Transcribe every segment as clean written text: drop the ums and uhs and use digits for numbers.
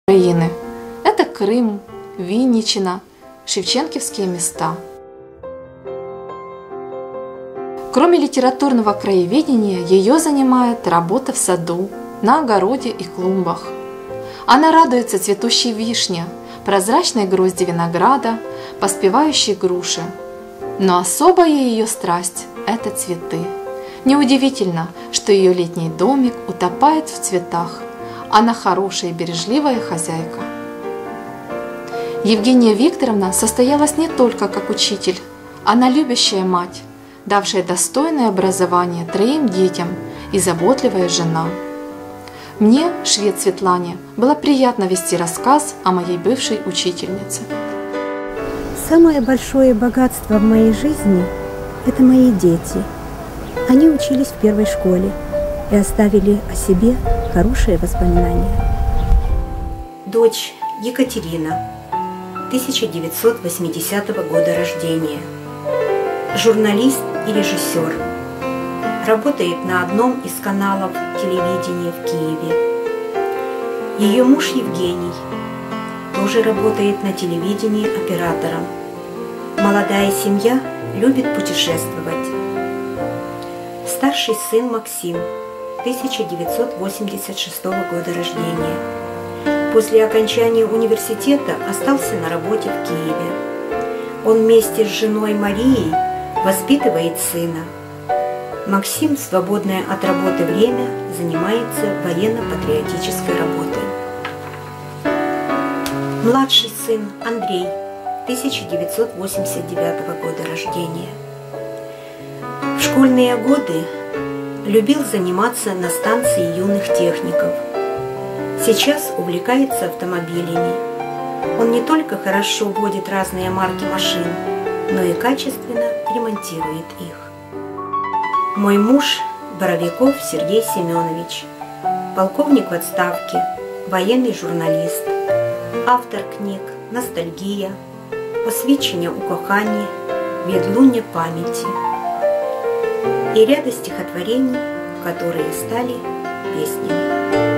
Украины. Это Крым, Винничина, шевченкивские места. Кроме литературного краеведения, ее занимает работа в саду, на огороде и клумбах. Она радуется цветущей вишне, прозрачной грозди винограда, поспевающей груши. Но особая ее страсть – это цветы. Неудивительно, что ее летний домик утопает в цветах. Она хорошая и бережливая хозяйка. Евгения Викторовна состоялась не только как учитель, она любящая мать, давшая достойное образование 3 детям и заботливая жена. Мне, швед Светлане, было приятно вести рассказ о моей бывшей учительнице. Самое большое богатство в моей жизни – это мои дети. Они учились в первой школе и оставили о себе хорошие воспоминания. Дочь Екатерина, 1980 года рождения, журналист и режиссер, работает на одном из каналов телевидения в Киеве. Ее муж Евгений тоже работает на телевидении оператором. Молодая семья любит путешествовать. Старший сын Максим, 1986 года рождения. После окончания университета остался на работе в Киеве. Он вместе с женой Марией воспитывает сына. Максим в свободное от работы время занимается военно-патриотической работой. Младший сын Андрей, 1989 года рождения. В школьные годы любил заниматься на станции юных техников. Сейчас увлекается автомобилями. Он не только хорошо водит разные марки машин, но и качественно ремонтирует их. Мой муж Боровиков Сергей Семенович, полковник в отставке, военный журналист, автор книг «Ностальгия», «Посвідчення у коханні», «Відлуння памяти» и ряда стихотворений, которые стали песнями.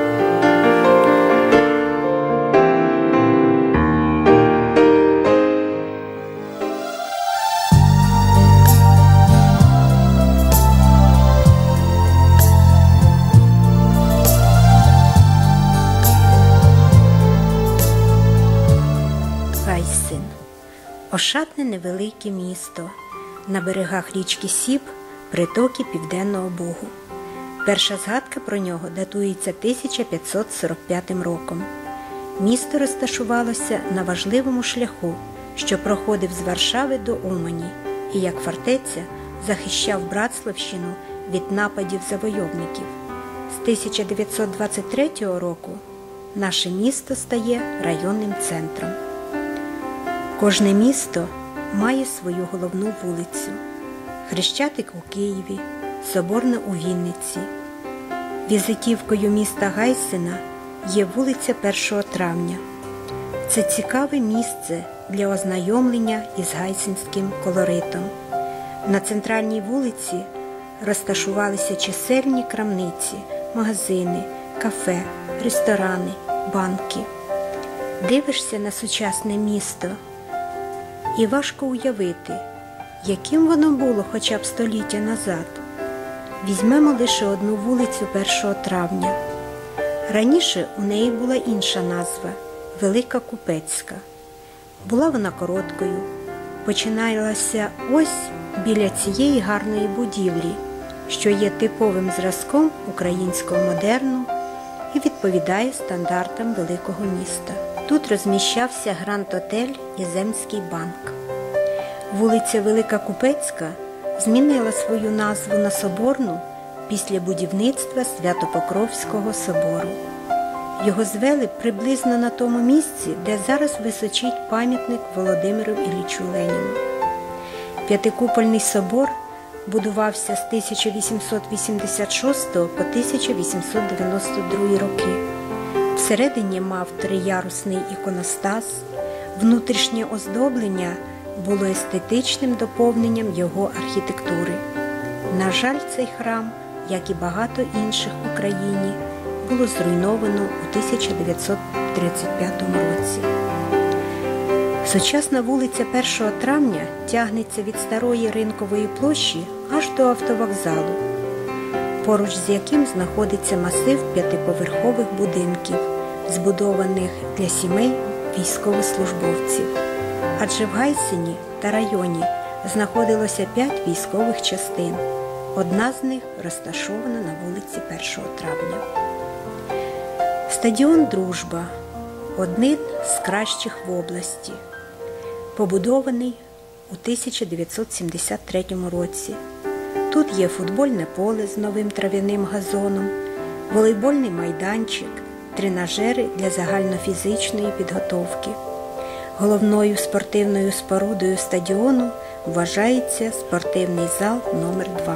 Гайсин – ошатне невелике місто на берегах річки Сіб, притоки Південного Бугу. Перша згадка про нього датується 1545 роком. Місто розташувалося на важливому шляху, що проходив з Варшави до Умані, і як фортеця захищав Братславщину від нападів завойовників. З 1923 року наше місто стає районним центром. Кожне місто має свою головну вулицю. Хрещатик у Києві, Соборна у Вінниці. Візитівкою міста Гайсина є вулиця 1 травня. Це цікаве місце для ознайомлення із гайсинським колоритом. На центральній вулиці розташувалися чисельні крамниці, магазини, кафе, ресторани, банки. Дивишся на сучасне місто і важко уявити, яким воно було хоча б століття назад. Візьмемо лише одну вулицю 1 травня. Раніше у неї була інша назва – Велика Купецька. Була вона короткою. Починалася ось біля цієї гарної будівлі, що є типовим зразком українського модерну і відповідає стандартам великого міста. Тут розміщався Гранд-Отель і Земський банк. Вулиця Велика Купецька змінила свою назву на Соборну після будівництва Свято-Покровського собору. Його звели приблизно на тому місці, де зараз височить пам'ятник Володимиру Іллічу Леніну. П'ятикупольний собор будувався з 1886 по 1892 роки. Всередині мав 3-ярусний іконостас, внутрішнє оздоблення було естетичним доповненням його архітектури. На жаль, цей храм, як і багато інших в Україні, було зруйновано у 1939 1935 році. Сучасна вулиця 1 травня тягнеться від старої Ринкової площі аж до автовокзалу, поруч з яким знаходиться масив 5-поверхових будинків, збудованих для сімей військовослужбовців. Адже в Гайсині та районі знаходилося 5 військових частин. Одна з них розташована на вулиці 1 травня. Стадіон «Дружба» – один з кращих в області. Побудований у 1973 році. Тут є футбольне поле з новим трав'яним газоном, волейбольний майданчик, тренажери для загальнофізичної підготовки. Головною спортивною спорудою стадіону вважається спортивний зал номер 2.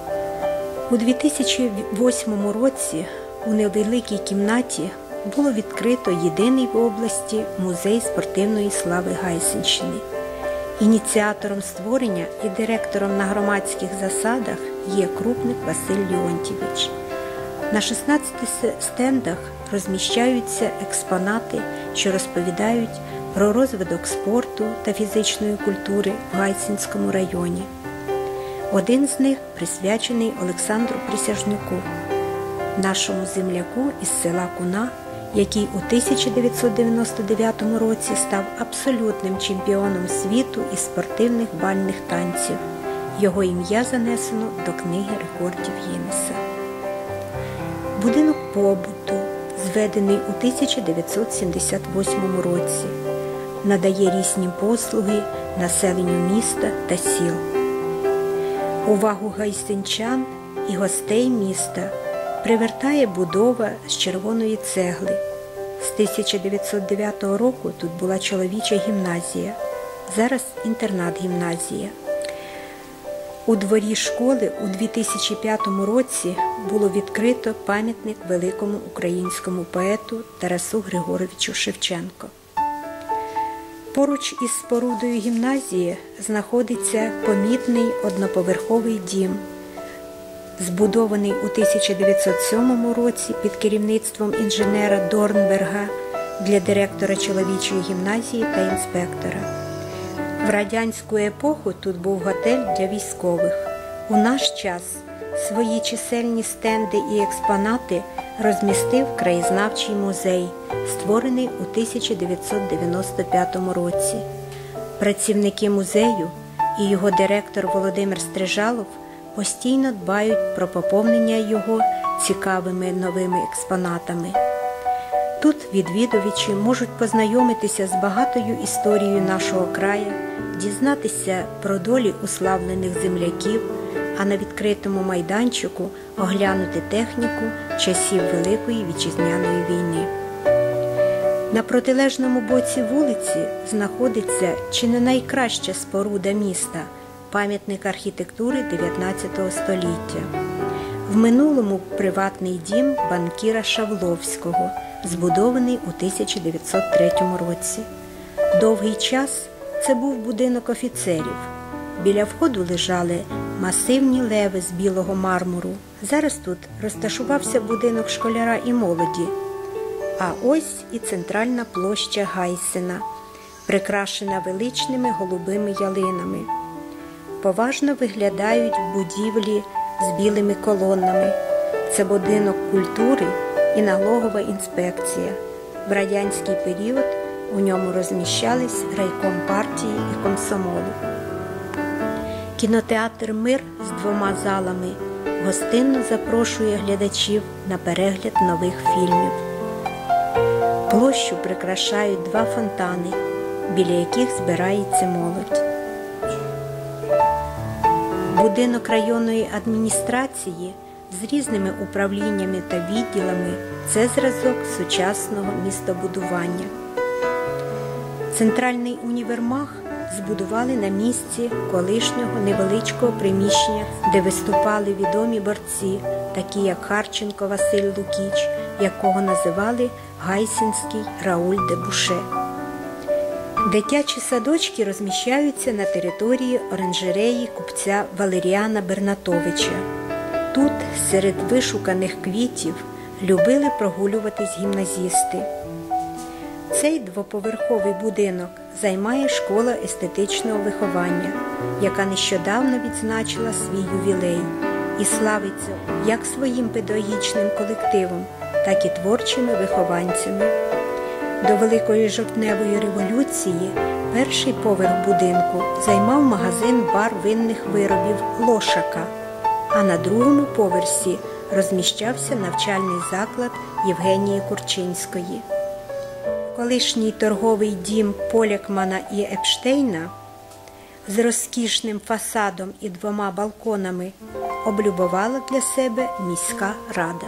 У 2008 році у невеликій кімнаті було відкрито єдиний в області музей спортивної слави Гайсинщини. Ініціатором створення і директором на громадських засадах є Крупник Василь Леонтійович. На 16 стендах розміщаються експонати, що розповідають про розвиток спорту та фізичної культури в Гайсинському районі. Один з них присвячений Олександру Присяжнюку, нашому земляку із села Куна, який у 1999 році став абсолютним чемпіоном світу із спортивних бальних танців. Його ім'я занесено до Книги рекордів Гіннеса. Будинок побуту, зведений у 1978 році, надає різні послуги населенню міста та сіл. Увагу гайсинчан і гостей міста привертає будова з червоної цегли. З 1909 року тут була чоловіча гімназія, зараз інтернат-гімназія. У дворі школи у 2005 році було відкрито пам'ятник великому українському поету Тарасу Григоровичу Шевченку. Поруч із спорудою гімназії знаходиться помітний одноповерховий дім, збудований у 1907 році під керівництвом інженера Дорнберга для директора чоловічої гімназії та інспектора. В радянську епоху тут був готель для військових. У наш час свої чисельні стенди і експонати розмістив краєзнавчий музей, створений у 1995 році. Працівники музею і його директор Володимир Стрижалов постійно дбають про поповнення його цікавими новими експонатами. Тут відвідувачі можуть познайомитися з багатою історією нашого краю, дізнатися про долі уславлених земляків, а на відкритому майданчику оглянути техніку часів Великої Вітчизняної війни. На протилежному боці вулиці знаходиться чи не найкраща споруда міста – пам'ятник архітектури 19 століття. В минулому приватний дім банкіра Шавловського, збудований у 1903 році. Довгий час це був будинок офіцерів. Біля входу лежали масивні леви з білого мармуру. Зараз тут розташувався будинок школяра і молоді. А ось і центральна площа Гайсина, прикрашена величними голубими ялинами. Поважно виглядають будівлі з білими колонами. Це будинок культури і налогова інспекція. В радянський період у ньому розміщались райком партії і комсомолу. Кінотеатр «Мир» з 2 залами гостинно запрошує глядачів на перегляд нових фільмів. Площу прикрашають 2 фонтани, біля яких збирається молодь. Будинок районної адміністрації з різними управліннями та відділами – це зразок сучасного містобудування. Центральний універмаг збудували на місці колишнього невеличкого приміщення, де виступали відомі борці, такі як Харченко Василь Лукіч, якого називали Гайсинський Рауль де Буше. Дитячі садочки розміщаються на території оранжереї купця Валеріана Бернатовича. Тут, серед вишуканих квітів, любили прогулюватись гімназісти. Цей двоповерховий будинок займає школа естетичного виховання, яка нещодавно відзначила свій ювілей і славиться як своїм педагогічним колективом, так і творчими вихованцями. До Великої жовтневої революції перший поверх будинку займав магазин-бар винних виробів «Лошака», а на другому поверсі розміщався навчальний заклад Євгенії Курчинської. Колишній торговий дім Полякмана і Епштейна з розкішним фасадом і 2 балконами облюбувала для себе міська рада.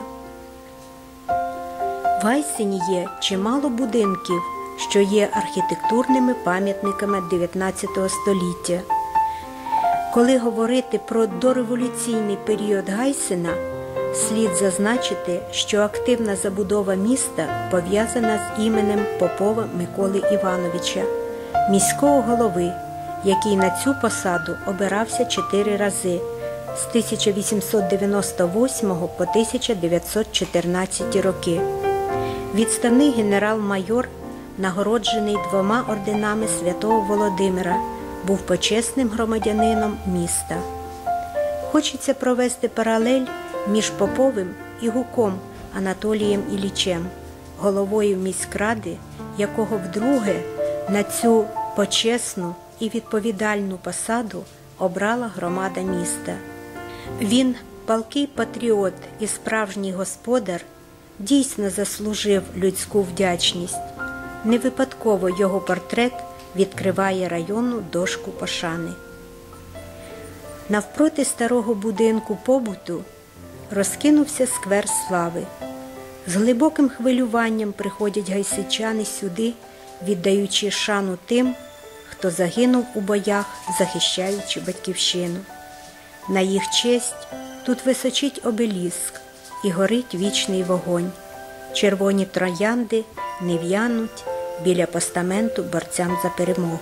В Гайсині є чимало будинків, що є архітектурними пам'ятниками 19 століття. Коли говорити про дореволюційний період Гайсина, слід зазначити, що активна забудова міста пов'язана з іменем Попова Миколи Івановича, міського голови, який на цю посаду обирався 4 рази з 1898 по 1914 роки. Відставний генерал-майор, нагороджений 2 орденами Святого Володимира, був почесним громадянином міста. Хочеться провести паралель між Поповим і Гуком Анатолієм Іллічем, головою міськради, якого вдруге на цю почесну і відповідальну посаду обрала громада міста. Він, палкий патріот і справжній господар, дійсно заслужив людську вдячність. Не випадково його портрет відкриває районну дошку пошани. Навпроти старого будинку побуту розкинувся сквер слави. З глибоким хвилюванням приходять гайсичани сюди, віддаючи шану тим, хто загинув у боях, захищаючи батьківщину. На їх честь тут височить обеліск і горить вічний вогонь. Червоні троянди не в'януть біля постаменту борцям за перемогу.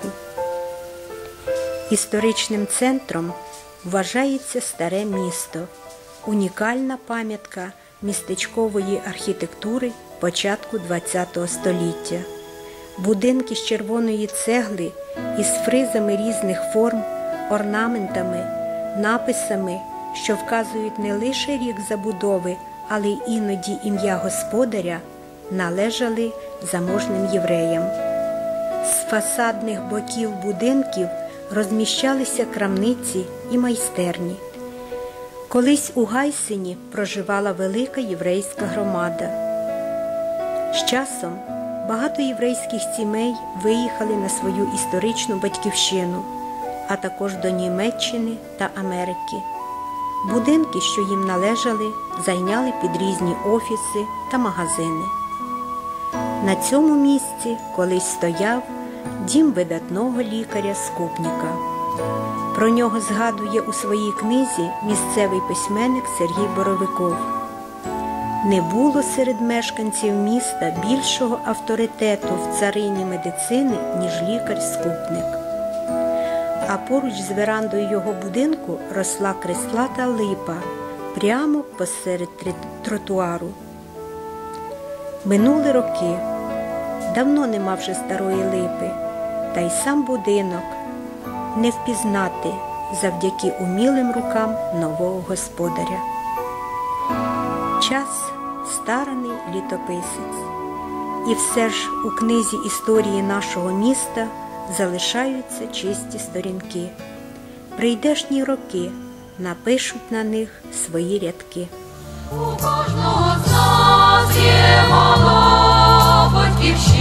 Історичним центром вважається Старе місто, унікальна пам'ятка містечкової архітектури початку ХХ століття. Будинки з червоної цегли із фризами різних форм, орнаментами, написами, що вказують не лише рік забудови, але й іноді ім'я господаря, належали заможним євреям. З фасадних боків будинків розміщалися крамниці і майстерні. Колись у Гайсині проживала велика єврейська громада. З часом багато єврейських сімей виїхали на свою історичну батьківщину, а також до Німеччини та Америки. Будинки, що їм належали, зайняли під різні офіси та магазини. На цьому місці колись стояв дім видатного лікаря Скупніка. Про нього згадує у своїй книзі місцевий письменник Сергій Боровиков. Не було серед мешканців міста більшого авторитету в царині медицини, ніж лікар-скупник. А поруч з верандою його будинку росла креслата липа прямо посеред тротуару. Минули роки, давно нема вже старої липи, та й сам будинок не впізнати завдяки умілим рукам нового господаря. Час – старанний літописець. І все ж у книзі історії нашого міста залишаються чисті сторінки. Прийдешні роки напишуть на них свої рядки. У кожного з нас є мала батьківщина.